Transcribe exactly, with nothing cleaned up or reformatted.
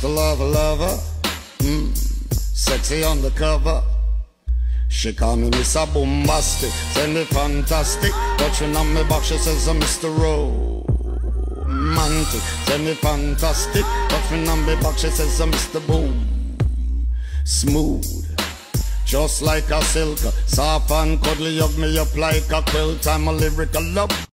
Mister Lover Lover, mm, sexy undercover. She call me Mister Bombastic, send me fantastic. Touching on me back, she says I'm Mister Romantic, send me fantastic. Touching on me back, she says I'm Mister Boom. Smooth, just like a silk, soft and cuddly, hug me up like a quilt. I'm a lyrical love.